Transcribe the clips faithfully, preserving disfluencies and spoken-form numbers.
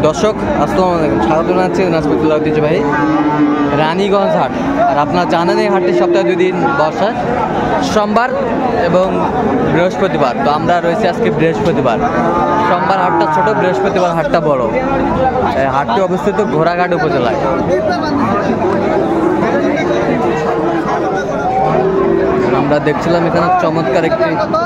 দর্শক আসসালামু আলাইকুম, স্বাগত জানাচ্ছি দিনাজপুর ঐতিহ্যবাহী রানীগঞ্জ হাট। আর আপনারা জানেন এই হাটটি সপ্তাহে দুই দিন বসে, সোমবার এবং বৃহস্পতিবার। তো আমরা রয়েছি আজকে বৃহস্পতিবার। সোমবার হাটটা ছোট, বৃহস্পতিবার হাটটা বড়। এই হাটটি অবস্থিত ঘোড়াঘাট উপজেলায়। আমরা দেখছিলাম এখানে চমৎকার একটি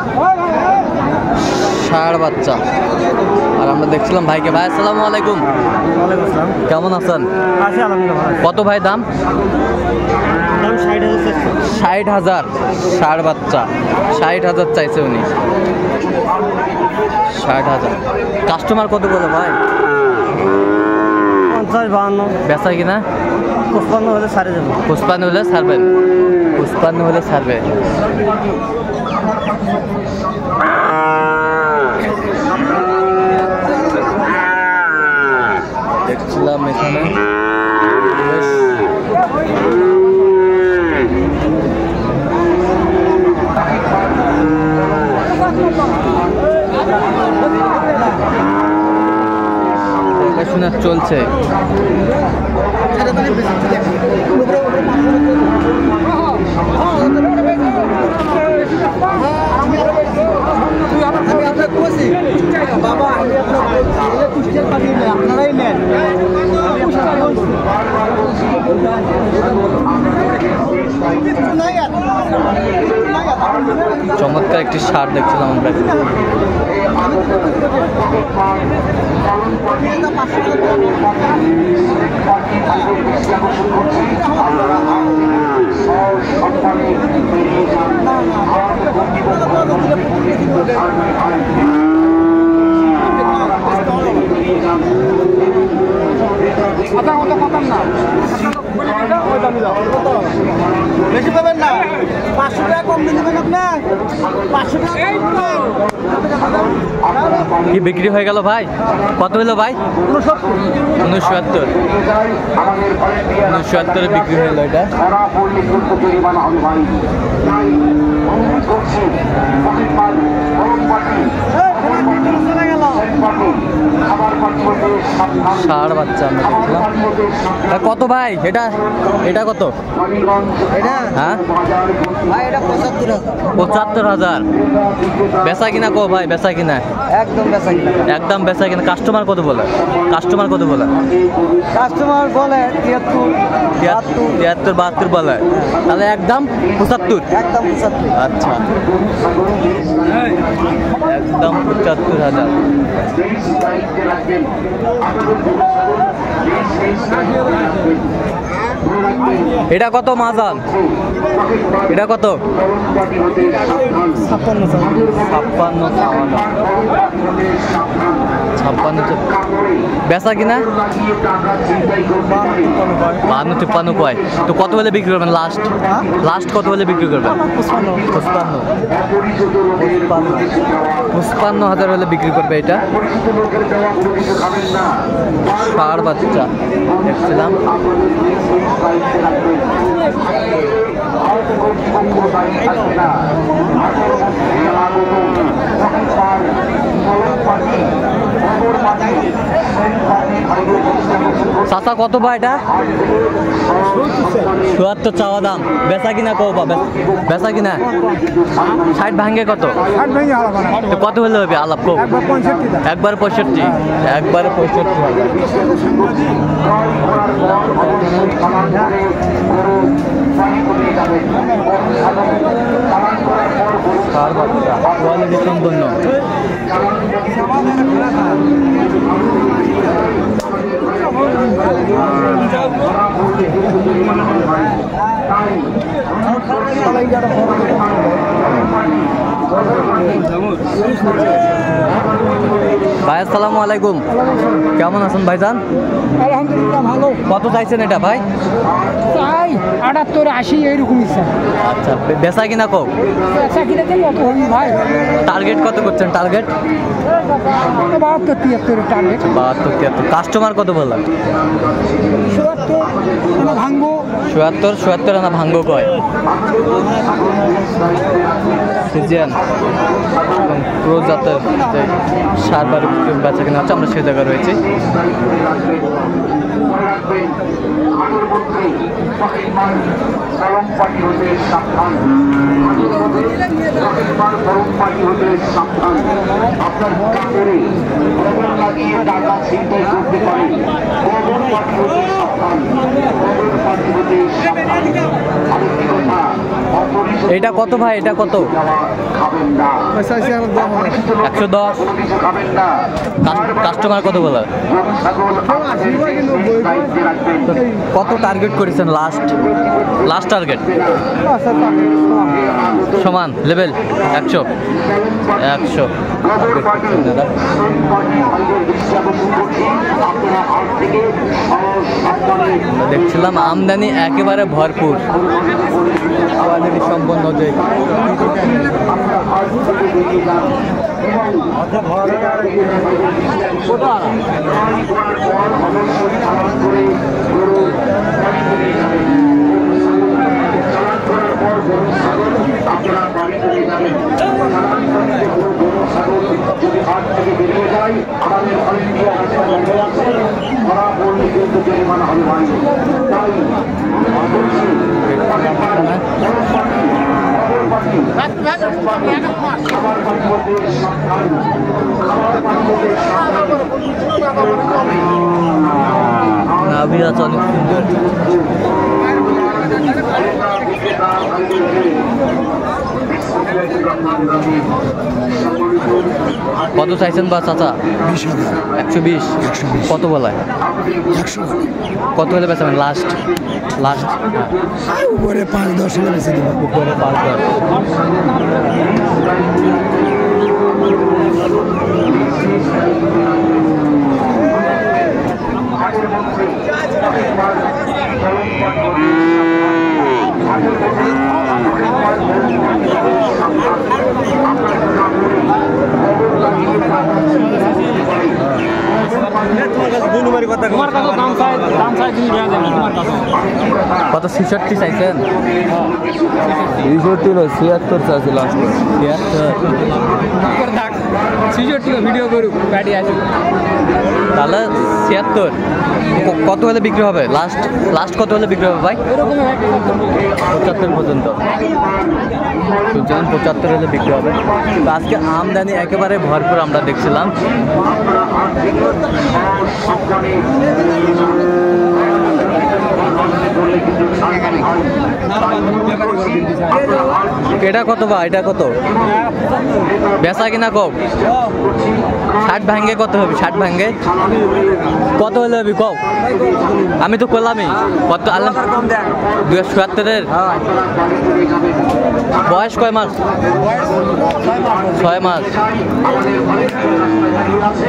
ষাঁড় বাচ্চা, আর আমরা দেখছিলাম ভাইকে। ভাই আসসালামু আলাইকুম। কেমন আছেন? কত ভাই দাম? ষাট হাজার। ষাঁড় বাচ্চা ষাট হাজার চাইছে উনি। ষাট হাজার। কাস্টমার কত বলে ভাই? পঞ্চাশ বাহান্ন। বেচা কিনা? পঁচপান্ন হলে সারে যাবো। পঁচপান্ন হলে ছাড়বেন? পঁচপান্ন হলে ছাড়বে। দেখছিলাম এখানে দেখাশোনা চলছে। চমৎকার একটি ষাঁড় দেখছিলাম আমরা। বেশি পাবেন না, পাঁচশো টাকা কম দিয়ে দেবেন আপনার। পাঁচশো টাকা কি বিক্রি হয়ে গেল ভাই? কত হলো ভাই? উনসত্তর। উনসত্তরে বিক্রি হলো এটা। ষাঁড় বাচ্চা আমরা দেখছিলাম। কত ভাই এটা? এটা কত? এটা হ্যাঁ ভাই এটা পঁচাত্তর হাজার। পঁচাত্তর হাজার। বেচা কিনা কো ভাই? বেচা কিনা একদম বেচা কিনা। একদম বেচা কিনা। কাস্টমার কত বলে? কাস্টমার কত বলে? কাস্টমার বলে তিয়াত্তর তিয়াত্তর তিয়াত্তর বাহাত্তর বলে। তাহলে একদম পঁচাত্তর। একদম পঁচাত্তর। আচ্ছা, একদম পঁচাত্তর হাজার। এটা কত মাজান? এটা কত? ছাপ্পান্ন ছাপ্পান্ন। ছাপ্পান্ন। বেচা কিনা বাহান্ন তিপ্পান্ন কয়। তো কত হলে বিক্রি করবেন লাস্ট? লাস্ট কত হলে বিক্রি করবেন? পঁচপান্ন। পঁচপান্ন। পঁচপান্ন হাজার হলে বিক্রি করবে এটা। ষাঁড় বাচ্চা দেখছিলাম। চাচা কত ভাই এটা? চুয়াত্তর চাওয়া দাম। বেচা কিনা কো? বেচা কিনা ষাট ভাঙ্গে কত? তো কত হলে হবে আলাপ কো? একবার পঁয়ষট্টি। একবার পঁয়ষট্টি হাজার। কোয়ালিটি সম্পন্ন। ভাই আসসালামু আলাইকুম। কেমন আছেন ভাইজান? আলহামদুলিল্লাহ ভালো। কত চাইছেন এটা ভাই? তাই আটাত্তর আশি এইরকম ইচ্ছা। আচ্ছা, বেচা কিনা কো? বেচা কিনাতে কত হবি ভাই? টার্গেট কত করছেন? টার্গেট বাহাত্তর তিয়াত্তরের টার্গেট। বাহাত্তর তিয়াত্তর। কাস্টমার কত বললাম? চুয়াত্তর ভাঙ্গো। চুয়াত্তর চুয়াত্তর আনা ভাঙ্গো কয়। সিজিয়ান এবং প্রো জাতের যে সার বাড়ি একজন বাচ্চা কিনা হচ্ছে, আমরা সে জায়গায় রয়েছি। এটা কত ভাই, এটা কত? একশো দশ। কাস্টমার কত বলে? কত টার্গেট করেছেন লাস্ট? লাস্ট টার্গেট সমান লেভেল একশো একশো দাদা। দেখছিলাম আমদানি একেবারে ভরপুর, আমদানি সম্পন্ন যে নাভি আছে অনেক সুন্দর। কত চাইছেন বা চাচা? একশো বিশ। কত বলায়? কত হলে বেচাবেন লাস্ট? লাস্ট উপরে পাঁচ দশ হলে বেশি দেবো। উপরে পাঁচ দশ। কত? ছিষট্টি চাইছেন? ছিষট্টি নয়, ছিয়াত্তর চাইছে লাস্ট। ছিয়াত্তর। ছিষট্টি ভিডিও করুক, গাড়ি আসুক। তাহলে ছিয়াত্তর। কত হলে বিক্রি হবে লাস্ট? লাস্ট কত হলে বিক্রি হবে ভাই? পঁচাত্তর পর্যন্ত। সুতরাং পঁচাত্তর হলে বিক্রি হবে। তো আজকে আমদানি একেবারে ভরপুর আমরা দেখছিলাম। এটা কত বা এটা কত? বেচা কিনা কম? ষাট ভাঙ্গে কত হবে? ষাট ভাঙ্গে কত হলে হবে কম? আমি তো করলামই। কত আনলাম? দুই হাজার চুয়াত্তরের। বয়স কয় মাস? ছয় মাস।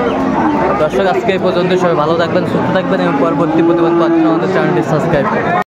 দর্শক আজকে এই পর্যন্ত, সবাই ভালো থাকবেন, সুস্থ থাকবেন এবং পরবর্তী প্রতিবেদন পাওয়ার জন্য আমাদের চ্যানেলটি সাবস্ক্রাইব করুন।